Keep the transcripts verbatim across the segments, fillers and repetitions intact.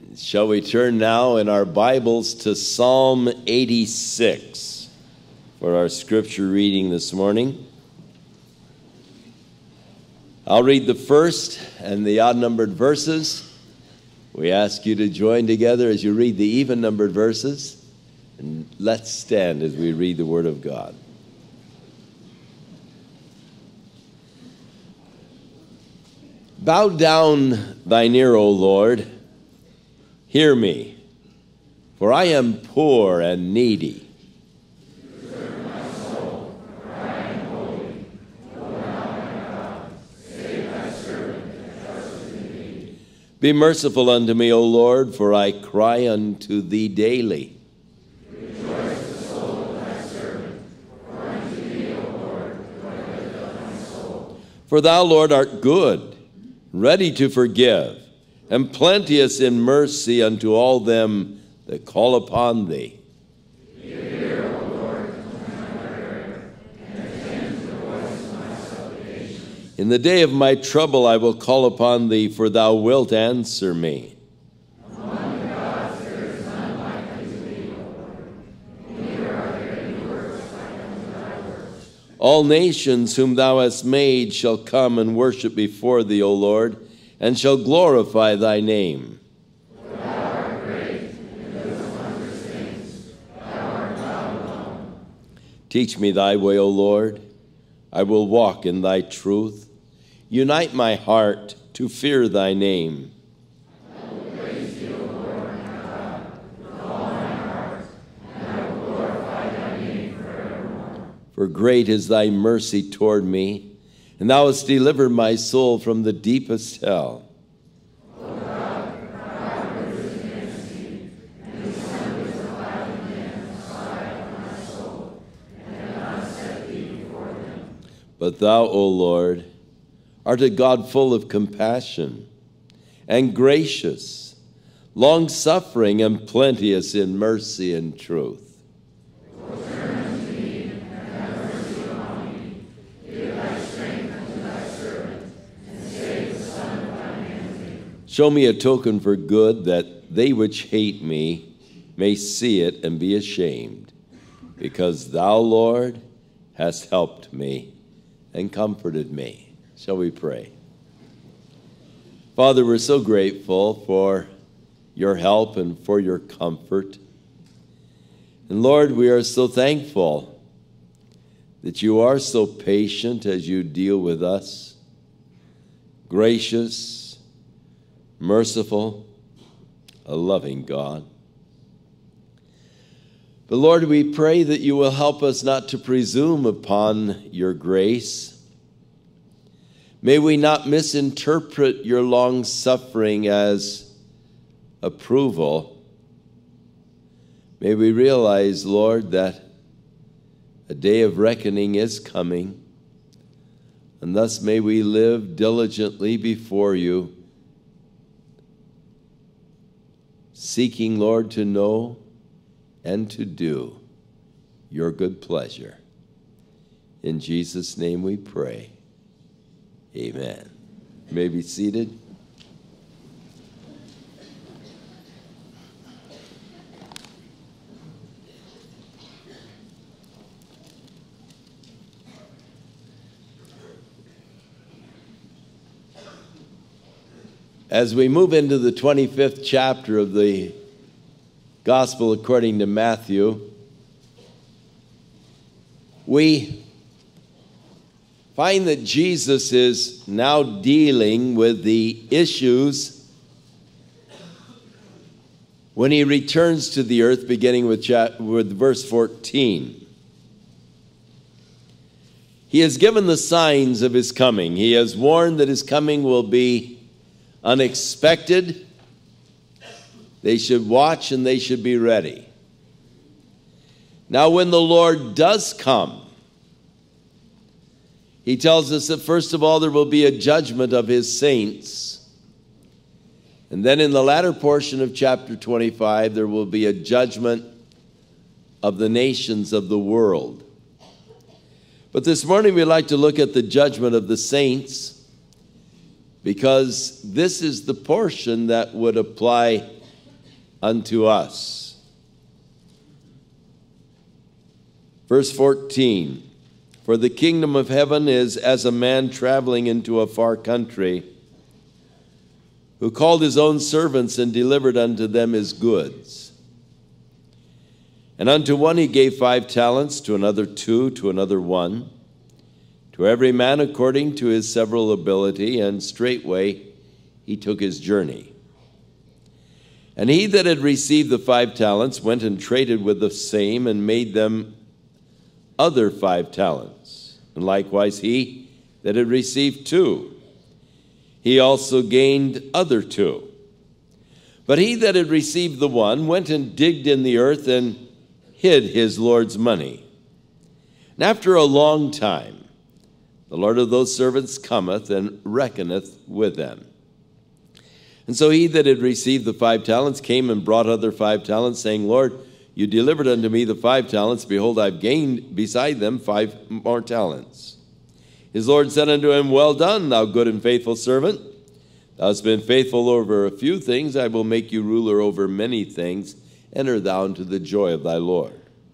Shall we turn now in our Bibles to Psalm eighty-six for our scripture reading this morning? I'll read the first and the odd-numbered verses. We ask you to join together as you read the even-numbered verses, and let's stand as we read the Word of God. Bow down thine ear, O Lord. Hear me, for I am poor and needy. Preserve my soul, for I am holy. O Lord my God, save thy servant that trusteth in thee. Be merciful unto me, O Lord, for I cry unto thee daily. Rejoice the soul of thy servant, for unto thee, O Lord, looketh my soul. For thou, Lord, art good, ready to forgive, and plenteous in mercy unto all them that call upon thee. Give ear, O Lord, unto my prayer, and attend to the voice of my supplication. In the day of my trouble I will call upon thee, for thou wilt answer me. Among the gods there is none like unto thee, O Lord. Neither are there any works like unto thy works. All nations whom thou hast made shall come and worship before thee, O Lord, and shall glorify thy name. For thou art great, and doest wondrous things. Thou art God alone. Teach me thy way, O Lord. I will walk in thy truth. Unite my heart to fear thy name. I will praise thee, O Lord my God, with all my heart, and I will glorify thy name forevermore. For great is thy mercy toward me, and thou hast delivered my soul from the deepest hell. O God, thou rulest against me, and the sun is alive again on the side of my soul, and have not set thee before them. But thou, O Lord, art a God full of compassion and gracious, long-suffering and plenteous in mercy and truth. Turn unto me, and have mercy upon me. Give thy strength unto thy servant, and save the son of thine handmaid. Show me a token for good, that they which hate me may see it and be ashamed, because thou, Lord, hast helped me and comforted me. Shall we pray? Father, we're so grateful for your help and for your comfort. And Lord, we are so thankful that you are so patient as you deal with us, gracious, merciful, a loving God. But Lord, we pray that you will help us not to presume upon your grace. May we not misinterpret your long-suffering as approval. May we realize, Lord, that a day of reckoning is coming, and thus may we live diligently before you, seeking, Lord, to know and to do your good pleasure. In Jesus' name we pray. Amen. You may be seated. As we move into the twenty-fifth chapter of the Gospel according to Matthew, we find that Jesus is now dealing with the issues when he returns to the earth, beginning with, with verse fourteen. He has given the signs of his coming. He has warned that his coming will be unexpected. They should watch and they should be ready. Now, when the Lord does come, he tells us that first of all there will be a judgment of his saints. And then in the latter portion of chapter twenty-five, there will be a judgment of the nations of the world. But this morning we'd like to look at the judgment of the saints, because this is the portion that would apply unto us. Verse fourteen, for the kingdom of heaven is as a man traveling into a far country, who called his own servants and delivered unto them his goods. And unto one he gave five talents, to another two, to another one, to every man according to his several ability, and straightway he took his journey. And he that had received the five talents went and traded with the same, and made them other five talents. And likewise he that had received two, he also gained other two. But he that had received the one went and digged in the earth and hid his Lord's money. And after a long time, the Lord of those servants cometh and reckoneth with them. And so he that had received the five talents came and brought other five talents, saying, Lord, you delivered unto me the five talents. Behold, I've gained beside them five more talents. His Lord said unto him, well done, thou good and faithful servant. Thou hast been faithful over a few things. I will make you ruler over many things. Enter thou into the joy of thy Lord.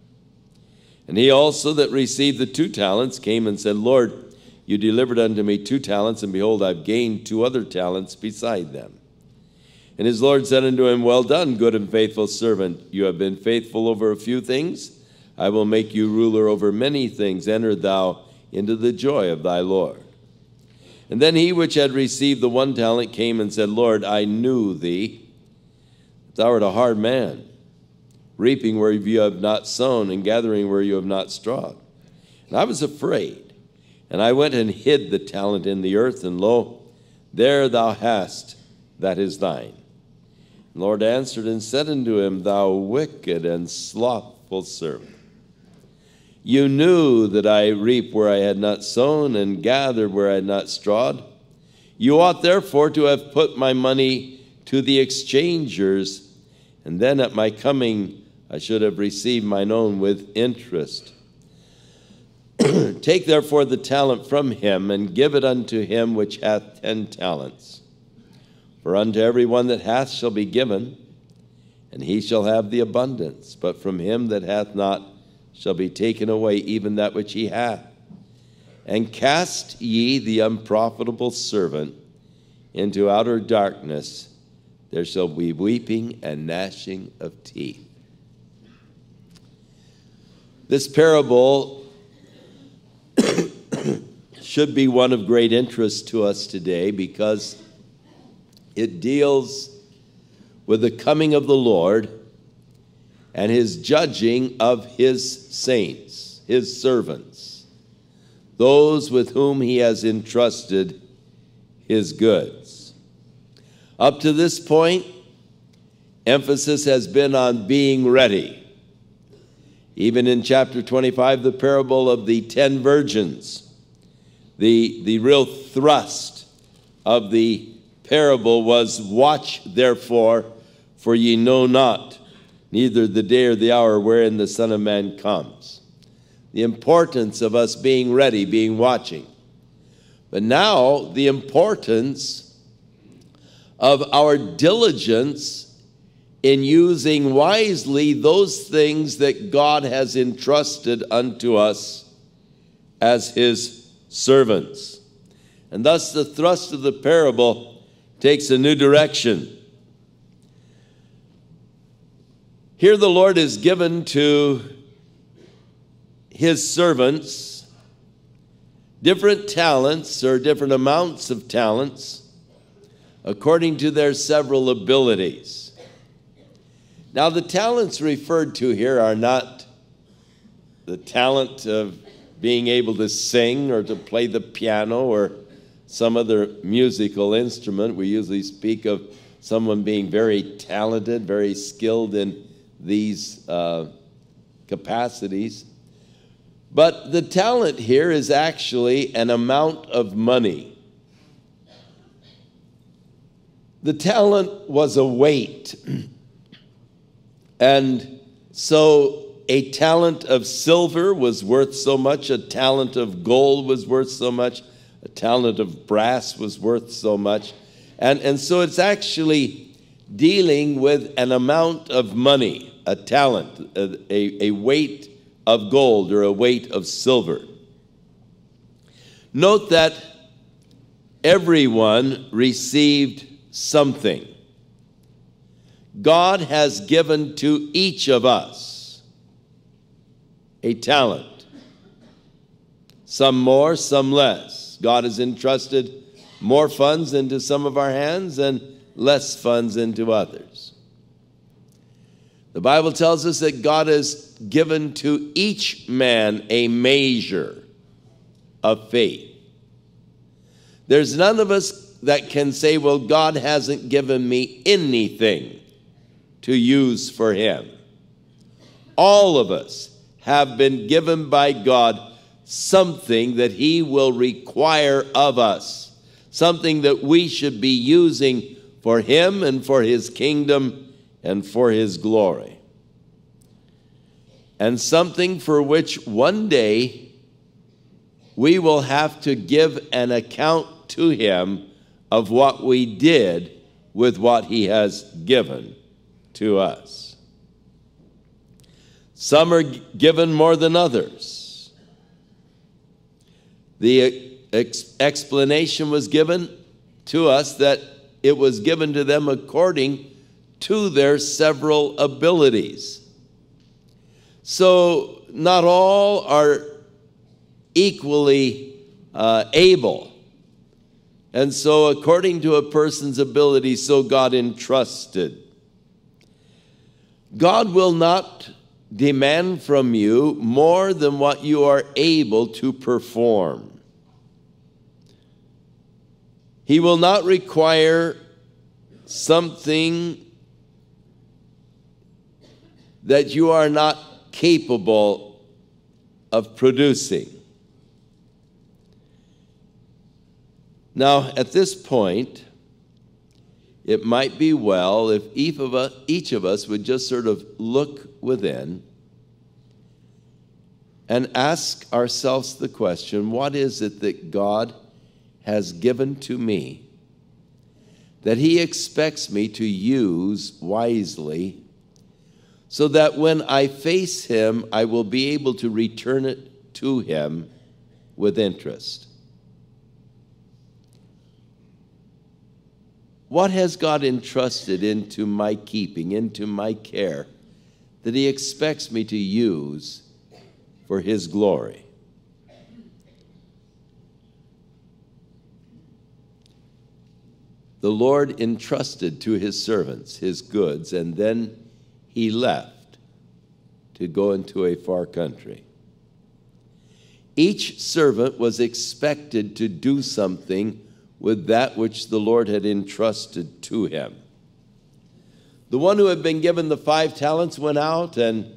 And he also that received the two talents came and said, Lord, you delivered unto me two talents, and behold, I've gained two other talents beside them. And his Lord said unto him, well done, good and faithful servant. You have been faithful over a few things. I will make you ruler over many things. Enter thou into the joy of thy Lord. And then he which had received the one talent came and said, Lord, I knew thee, that thou art a hard man, reaping where you have not sown, and gathering where you have not strawed. And I was afraid, and I went and hid the talent in the earth, and lo, there thou hast that is thine. The Lord answered and said unto him, thou wicked and slothful servant, you knew that I reap where I had not sown, and gathered where I had not strawed. You ought therefore to have put my money to the exchangers, and then at my coming I should have received mine own with interest. Take therefore the talent from him, and give it unto him which hath ten talents. For unto every one that hath shall be given, and he shall have the abundance. But from him that hath not shall be taken away even that which he hath. And cast ye the unprofitable servant into outer darkness. There shall be weeping and gnashing of teeth. This parable should be one of great interest to us today, because it deals with the coming of the Lord and his judging of his saints, his servants, those with whom he has entrusted his goods. Up to this point, emphasis has been on being ready. Even in chapter twenty-five, the parable of the ten virgins, the, the real thrust of the parable was, watch therefore, for ye know not, neither the day or the hour wherein the Son of Man comes. The importance of us being ready, being watching. But now the importance of our diligence in using wisely those things that God has entrusted unto us as his servants. And thus the thrust of the parable takes a new direction. Here the Lord is given to his servants different talents, or different amounts of talents, according to their several abilities. Now, the talents referred to here are not the talent of being able to sing or to play the piano or some other musical instrument. We usually speak of someone being very talented, very skilled in these uh, capacities. But the talent here is actually an amount of money. The talent was a weight. And so a talent of silver was worth so much, a talent of gold was worth so much, a talent of brass was worth so much. And, and so it's actually dealing with an amount of money, a talent, a, a, a weight of gold or a weight of silver. Note that everyone received something. God has given to each of us a talent. Some more, some less. God has entrusted more funds into some of our hands and less funds into others. The Bible tells us that God has given to each man a measure of faith. There's none of us that can say, well, God hasn't given me anything to use for him. All of us have been given by God something that he will require of us, something that we should be using for him and for his kingdom and for his glory. And something for which one day we will have to give an account to him of what we did with what he has given to us. Some are given more than others. The ex- explanation was given to us that it was given to them according to their several abilities. So not all are equally uh, able. And so according to a person's ability, so God entrusted. God will not demand from you more than what you are able to perform. He will not require something that you are not capable of producing. Now, at this point, it might be well if each of us, each of us would just sort of look within and ask ourselves the question, what is it that God has given to me that he expects me to use wisely so that when I face him, I will be able to return it to him with interest? What has God entrusted into my keeping, into my care, that he expects me to use for his glory? The Lord entrusted to his servants his goods, and then he left to go into a far country. Each servant was expected to do something with that which the Lord had entrusted to him. The one who had been given the five talents went out and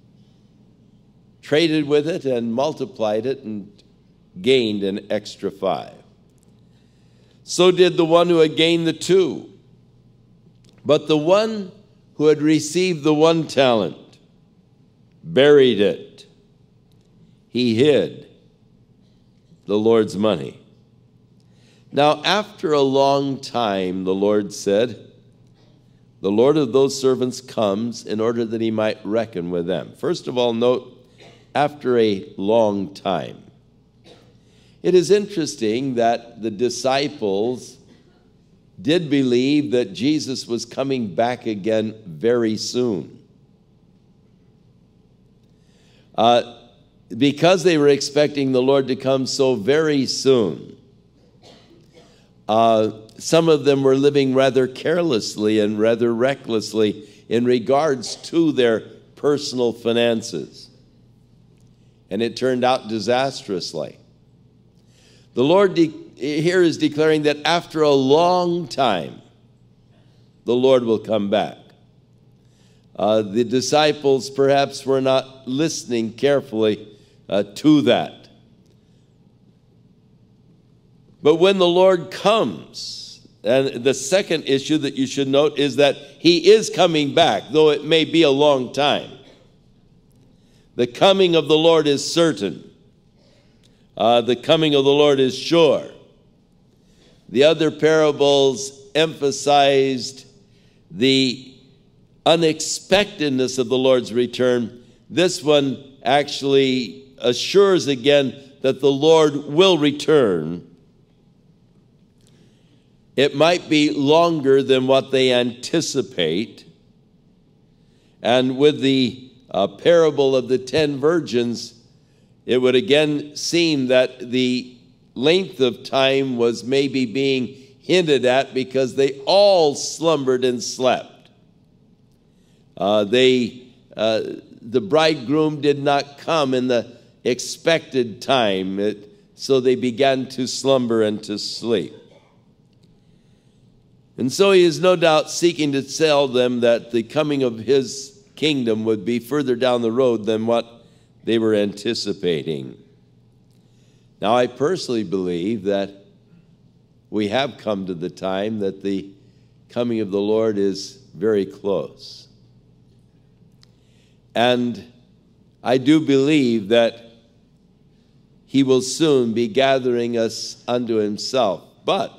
traded with it and multiplied it and gained an extra five. So did the one who had gained the two. But the one who had received the one talent buried it. He hid the Lord's money. Now, after a long time, the Lord said, the Lord of those servants comes in order that he might reckon with them. First of all, note, after a long time. It is interesting that the disciples did believe that Jesus was coming back again very soon. Uh, because they were expecting the Lord to come so very soon, uh, some of them were living rather carelessly and rather recklessly in regards to their personal finances. And it turned out disastrously. The Lord de- here is declaring that after a long time, the Lord will come back. Uh, the disciples perhaps were not listening carefully uh, to that. But when the Lord comes, and the second issue that you should note is that he is coming back, though it may be a long time. The coming of the Lord is certain. Uh, the coming of the Lord is sure. The other parables emphasized the unexpectedness of the Lord's return, this one actually assures again that the Lord will return. It might be longer than what they anticipate. And with the uh, parable of the ten virgins, it would again seem that the length of time was maybe being hinted at because they all slumbered and slept. Uh, they, uh, the bridegroom did not come in the expected time, it, so they began to slumber and to sleep. And so he is no doubt seeking to tell them that the coming of his kingdom would be further down the road than what they were anticipating. Now, I personally believe that we have come to the time that the coming of the Lord is very close. And I do believe that he will soon be gathering us unto himself. But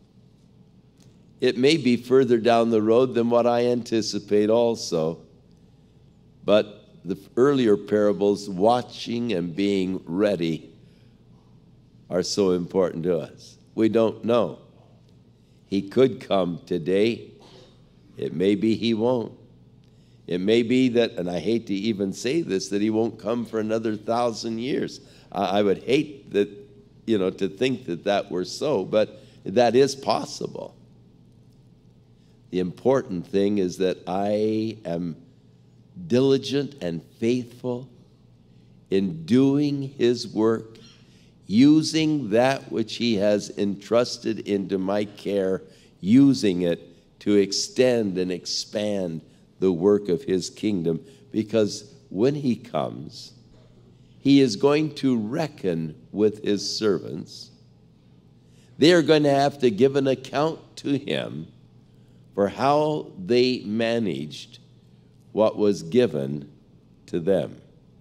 it may be further down the road than what I anticipate also. But the earlier parables, watching and being ready, are so important to us. We don't know. He could come today. It may be he won't. It may be that, and I hate to even say this, that he won't come for another thousand years. I, I would hate that, you know, to think that that were so, but that is possible. The important thing is that I am diligent and faithful in doing his work, using that which he has entrusted into my care, using it to extend and expand the work of his kingdom. Because when he comes, he is going to reckon with his servants. They are going to have to give an account to him for how they managed what was given to them.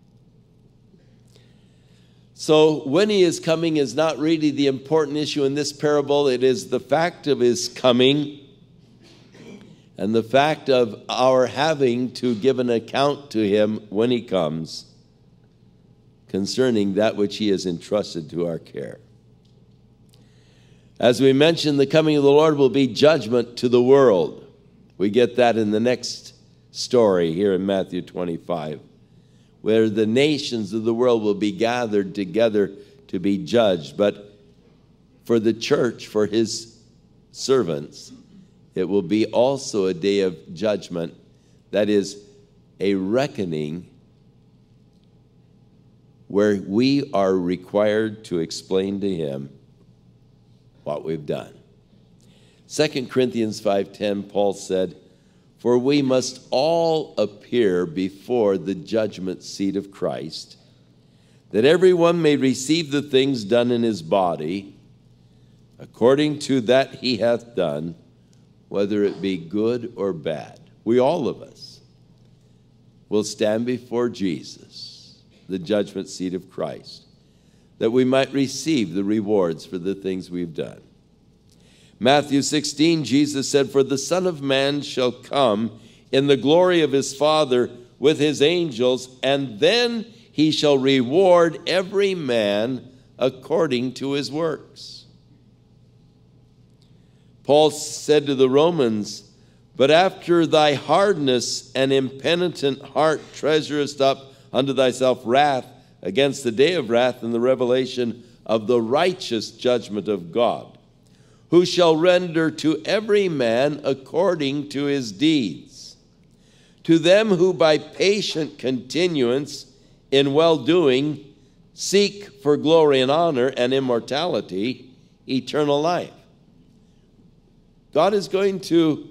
So when he is coming is not really the important issue in this parable. It is the fact of his coming and the fact of our having to give an account to him when he comes concerning that which he has entrusted to our care. As we mentioned, the coming of the Lord will be judgment to the world. We get that in the next story here in Matthew twenty-five, where the nations of the world will be gathered together to be judged. But for the church, for his servants, it will be also a day of judgment. That is a reckoning where we are required to explain to him what we've done. Second Corinthians five ten, Paul said, "For we must all appear before the judgment seat of Christ, that everyone may receive the things done in his body, according to that he hath done, whether it be good or bad." We, all of us, will stand before Jesus, the judgment seat of Christ, that we might receive the rewards for the things we've done. Matthew sixteen, Jesus said, "For the Son of Man shall come in the glory of his Father with his angels, and then he shall reward every man according to his works." Paul said to the Romans, "But after thy hardness and impenitent heart treasurest up unto thyself wrath against the day of wrath and the revelation of the righteous judgment of God, who shall render to every man according to his deeds. To them who by patient continuance in well-doing seek for glory and honor and immortality, eternal life." God is going to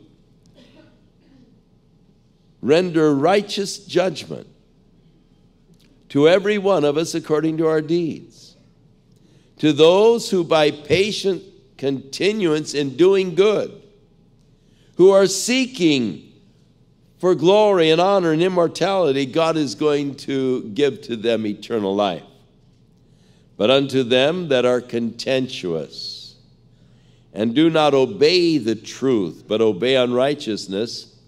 render righteous judgment to every one of us according to our deeds. To those who by patient continuance in doing good, who are seeking for glory and honor and immortality, God is going to give to them eternal life. But unto them that are contentious and do not obey the truth, but obey unrighteousness,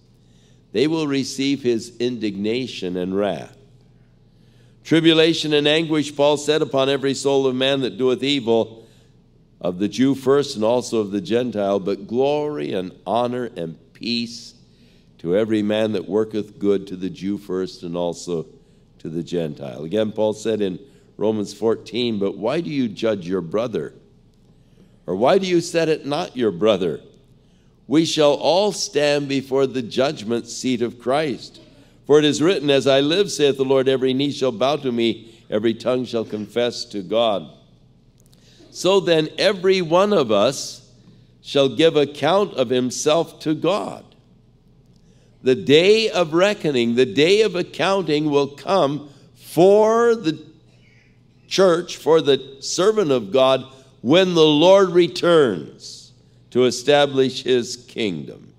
they will receive his indignation and wrath. Tribulation and anguish, Paul said, upon every soul of man that doeth evil, of the Jew first and also of the Gentile, but glory and honor and peace to every man that worketh good, to the Jew first and also to the Gentile. Again, Paul said in Romans fourteen, but why do you judge your brother? Or why do you set it not your brother? We shall all stand before the judgment seat of Christ. For it is written, as I live, saith the Lord, every knee shall bow to me, every tongue shall confess to God. So then every one of us shall give account of himself to God. The day of reckoning, the day of accounting will come for the church, for the servant of God, when the Lord returns to establish his kingdom.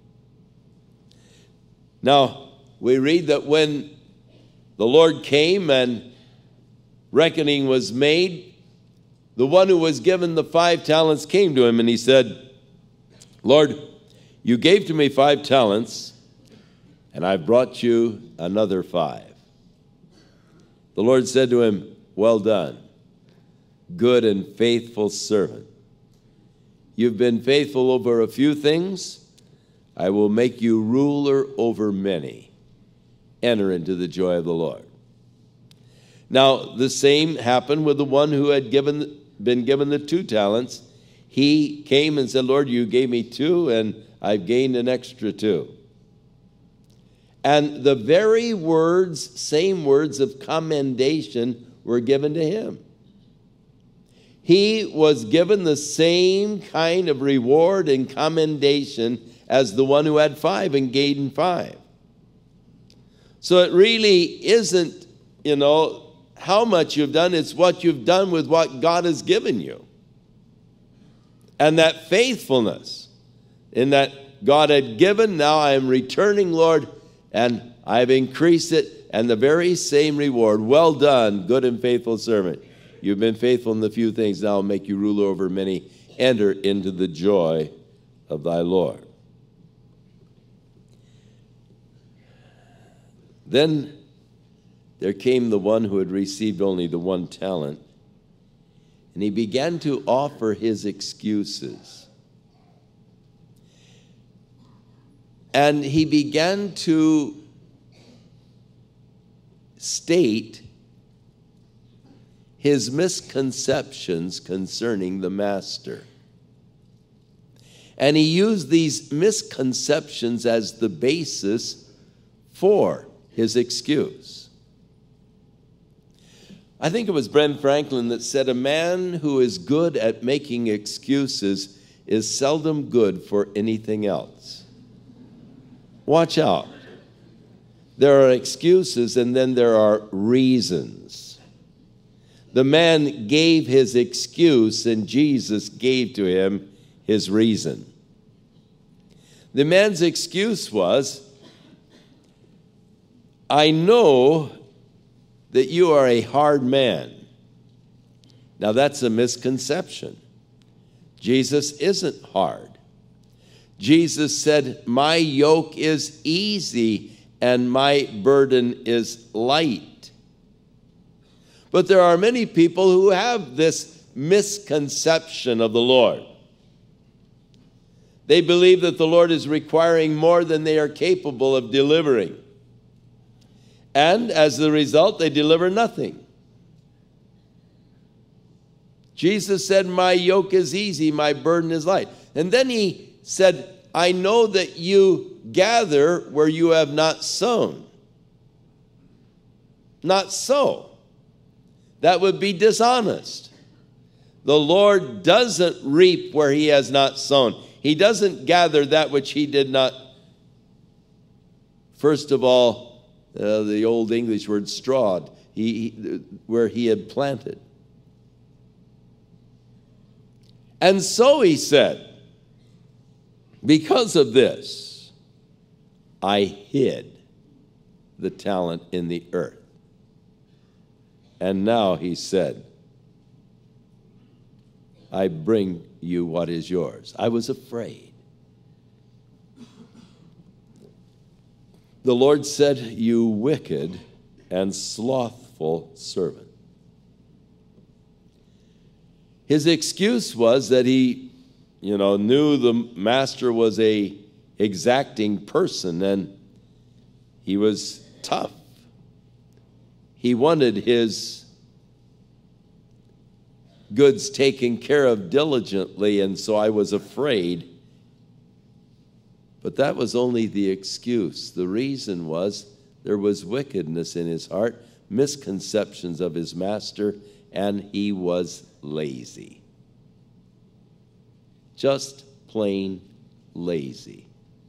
Now, we read that when the Lord came and reckoning was made, the one who was given the five talents came to him and he said, Lord, you gave to me five talents, and I've brought you another five. The Lord said to him, well done, good and faithful servant. You've been faithful over a few things. I will make you ruler over many. Enter into the joy of the Lord. Now, the same happened with the one who had given, been given the two talents. He came and said, Lord, you gave me two, and I've gained an extra two. And the very words, same words of commendation were given to him. He was given the same kind of reward and commendation as the one who had five and gained five. So it really isn't, you know, how much you've done, it's what you've done with what God has given you. And that faithfulness in that God had given, now I am returning, Lord, and I've increased it, and the very same reward. Well done, good and faithful servant. You've been faithful in the few things, now I'll make you ruler over many. Enter into the joy of thy Lord. Then there came the one who had received only the one talent, and he began to offer his excuses. And he began to state his misconceptions concerning the master. And he used these misconceptions as the basis for his excuse. I think it was Ben Franklin that said, a man who is good at making excuses is seldom good for anything else. Watch out. There are excuses and then there are reasons. The man gave his excuse and Jesus gave to him his reason. The man's excuse was, I know that you are a hard man. Now that's a misconception. Jesus isn't hard. Jesus said, my yoke is easy and my burden is light. But there are many people who have this misconception of the Lord. They believe that the Lord is requiring more than they are capable of delivering. And as a result, they deliver nothing. Jesus said, my yoke is easy, my burden is light. And then he said, I know that you gather where you have not sown. Not so. That would be dishonest. The Lord doesn't reap where he has not sown. He doesn't gather that which he did not, first of all, Uh, the old English word strawed, he, he, where he had planted. And so he said, because of this, I hid the talent in the earth. And now he said, I bring you what is yours. I was afraid. The Lord said, "You wicked and slothful servant." His excuse was that he, you know, knew the master was a exacting person and he was tough. He wanted his goods taken care of diligently, and so I was afraid. But that was only the excuse. The reason was there was wickedness in his heart, misconceptions of his master, and he was lazy. Just plain lazy.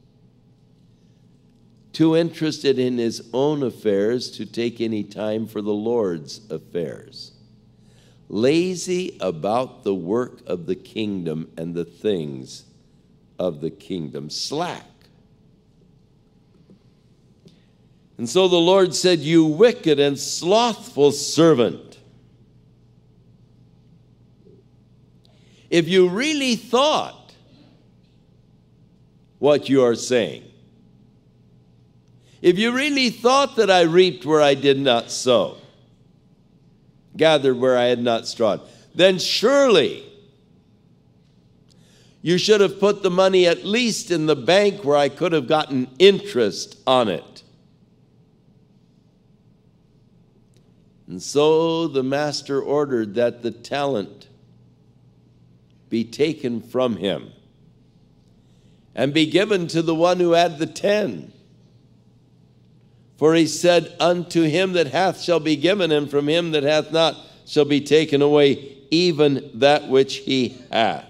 Too interested in his own affairs to take any time for the Lord's affairs. Lazy about the work of the kingdom and the things of the kingdom. Slack. And so the Lord said, "You wicked and slothful servant. If you really thought what you are saying, if you really thought that I reaped where I did not sow, gathered where I had not strawed, then surely you should have put the money at least in the bank where I could have gotten interest on it." And so the master ordered that the talent be taken from him and be given to the one who had the ten. For he said, "Unto him that hath shall be given, and from him that hath not shall be taken away even that which he hath."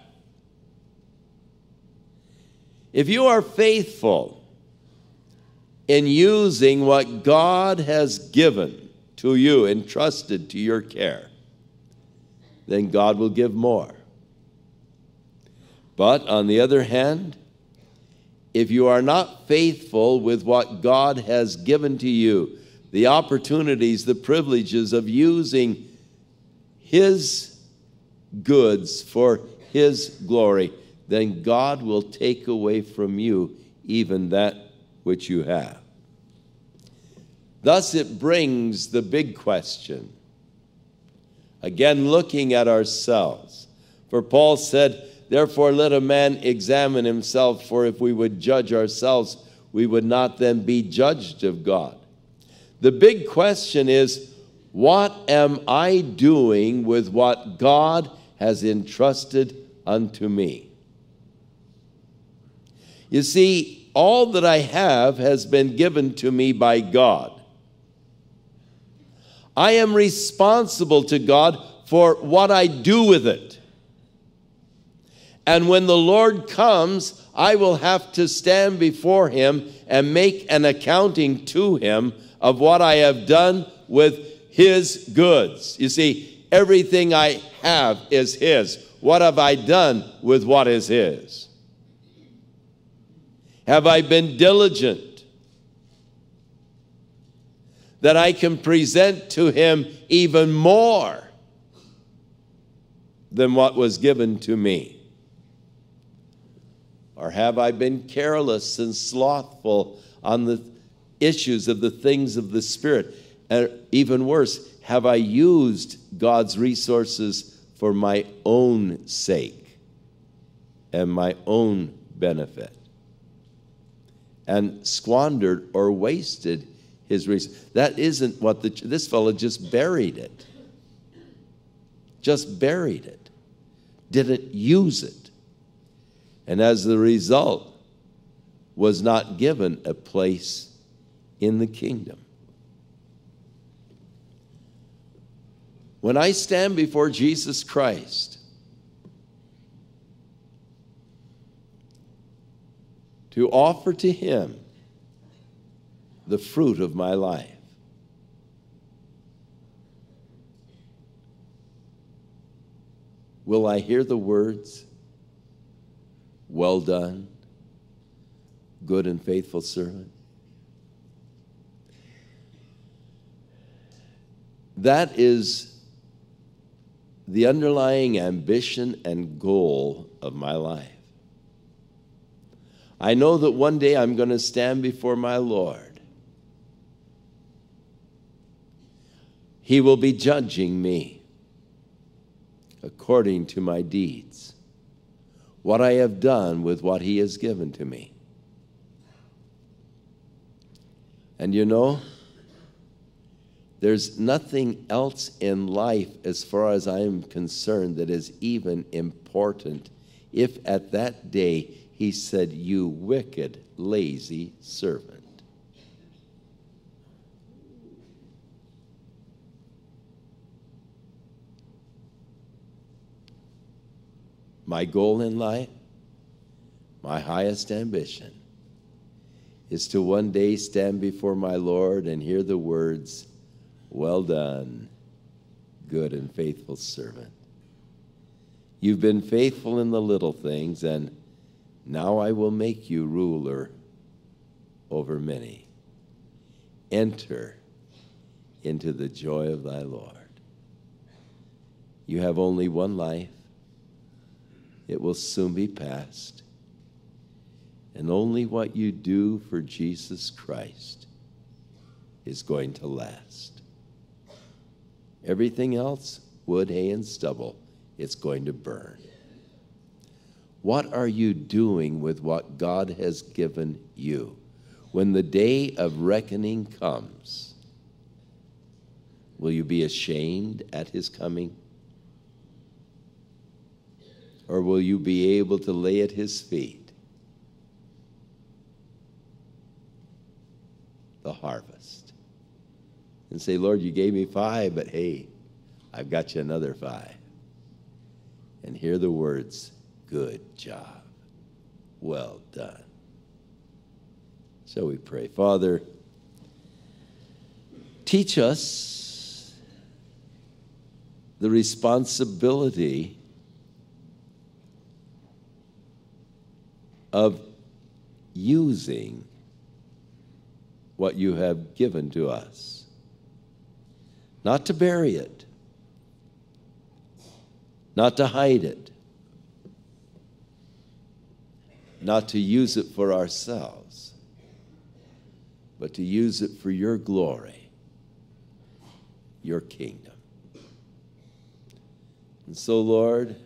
If you are faithful in using what God has given to you, entrusted to your care, then God will give more. But on the other hand, if you are not faithful with what God has given to you, the opportunities, the privileges of using His goods for His glory, then God will take away from you even that which you have. Thus it brings the big question, again looking at ourselves. For Paul said, "Therefore let a man examine himself, for if we would judge ourselves, we would not then be judged of God." The big question is, what am I doing with what God has entrusted unto me? You see, all that I have has been given to me by God. I am responsible to God for what I do with it. And when the Lord comes, I will have to stand before Him and make an accounting to Him of what I have done with His goods. You see, everything I have is His. What have I done with what is His? Have I been diligent that I can present to Him even more than what was given to me? Or have I been careless and slothful on the issues of the things of the Spirit? And even worse, have I used God's resources for my own sake and my own benefit, and squandered or wasted His resources? That isn't what the, this fellow just buried it. Just buried it. Didn't use it. And as the result, was not given a place in the kingdom. When I stand before Jesus Christ to offer to Him the fruit of my life, will I hear the words, "Well done, good and faithful servant"? That is the underlying ambition and goal of my life. I know that one day I'm going to stand before my Lord, He will be judging me according to my deeds, what I have done with what he has given to me. And you know, there's nothing else in life, as far as I am concerned, that is even important if at that day he said, "You wicked, lazy servant." My goal in life, my highest ambition, is to one day stand before my Lord and hear the words, "Well done, good and faithful servant. You've been faithful in the little things, and now I will make you ruler over many. Enter into the joy of thy Lord." You have only one life. It will soon be past. And only what you do for Jesus Christ is going to last. Everything else, wood, hay, and stubble, it's going to burn. What are you doing with what God has given you? When the day of reckoning comes, will you be ashamed at his coming? Or will you be able to lay at his feet the harvest and say, "Lord, you gave me five, but hey, I've got you another five." And hear the words, "Good job, well done." So we pray. Father, teach us the responsibility of using what you have given to us. Not to bury it, not to hide it, not to use it for ourselves, but to use it for your glory, your kingdom. And so, Lord,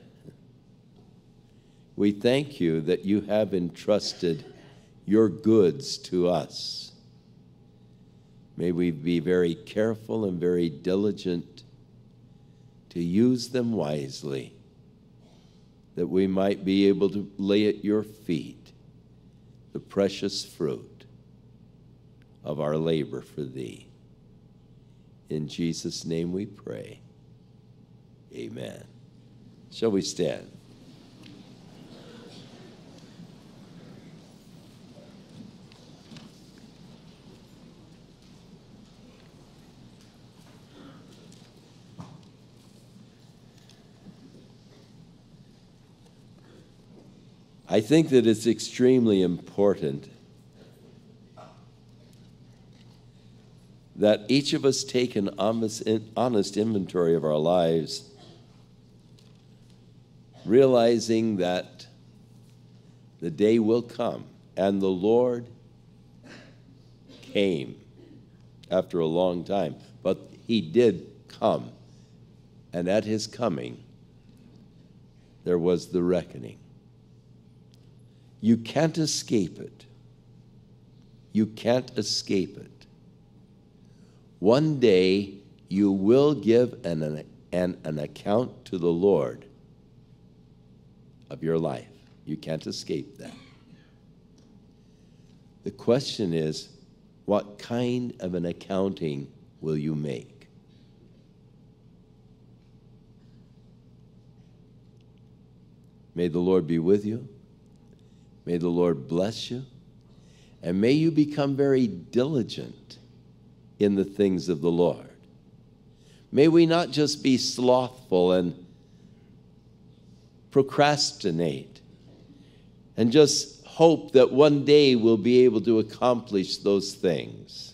we thank you that you have entrusted your goods to us. May we be very careful and very diligent to use them wisely, that we might be able to lay at your feet the precious fruit of our labor for thee. In Jesus' name we pray. Amen. Shall we stand? I think that it's extremely important that each of us take an honest inventory of our lives, realizing that the day will come, and the Lord came after a long time, but he did come, and at his coming, there was the reckoning. You can't escape it. You can't escape it. One day you will give an, an, an account to the Lord of your life. You can't escape that. The question is, what kind of an accounting will you make? May the Lord be with you. May the Lord bless you, and may you become very diligent in the things of the Lord. May we not just be slothful and procrastinate and just hope that one day we'll be able to accomplish those things.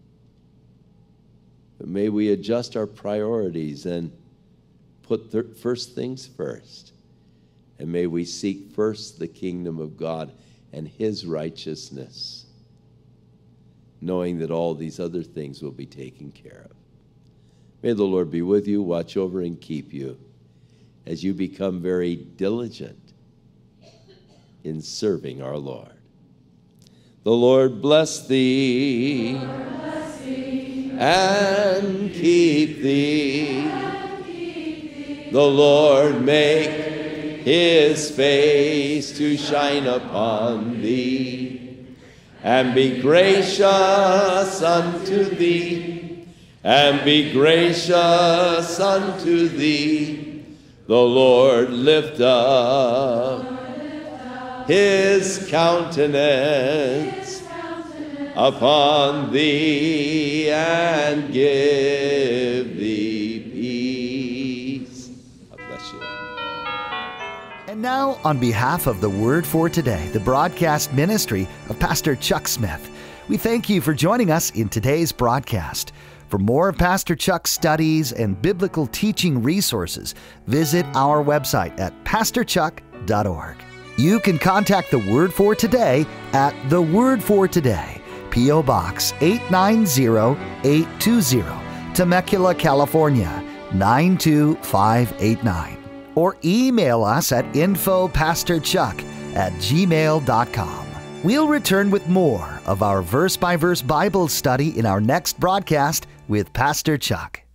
But may we adjust our priorities and put th- first things first. And may we seek first the kingdom of God and his righteousness, knowing that all these other things will be taken care of. May the Lord be with you, watch over and keep you as you become very diligent in serving our Lord. The Lord bless thee, Lord bless thee and keep thee. and keep thee. The Lord make his face to shine upon thee, and be gracious unto thee, and be gracious unto thee. The Lord lift up his countenance upon thee and give thee peace. God bless you. And now, on behalf of the Word for Today, the broadcast ministry of Pastor Chuck Smith, we thank you for joining us in today's broadcast. For more of Pastor Chuck's studies and biblical teaching resources, visit our website at pastor chuck dot org. You can contact the Word for Today at The Word for Today, P O Box eight nine zero eight two zero, Temecula, California nine two five eight nine. Or email us at info pastor chuck at gmail dot com. We'll return with more of our verse-by-verse Bible study in our next broadcast with Pastor Chuck.